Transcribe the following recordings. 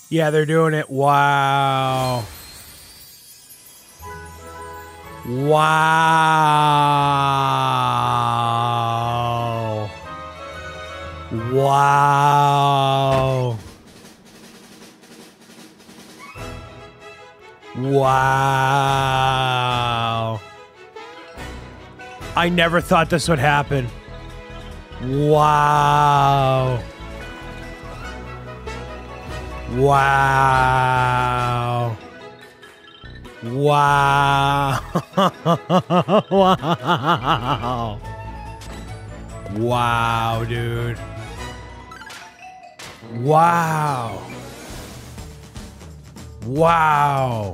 Yeah, they're doing it. Wow. Wow. Wow. Wow. I never thought this would happen. Wow. Wow. Wow. Wow. Wow, dude. Wow. Wow.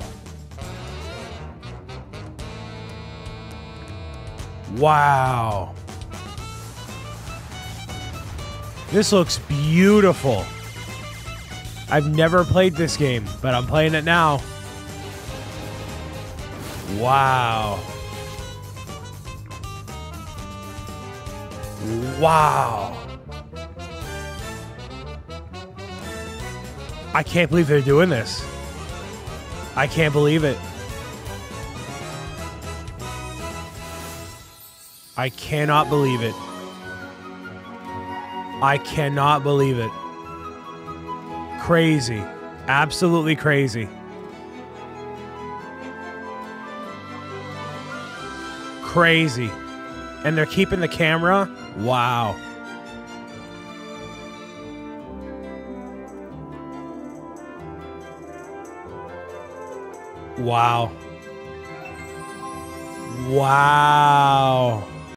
Wow. This looks beautiful. I've never played this game, but I'm playing it now. Wow. Wow. I can't believe they're doing this. I can't believe it. I cannot believe it. I cannot believe it. Crazy. Absolutely crazy. Crazy. And they're keeping the camera? Wow. Wow. Wow.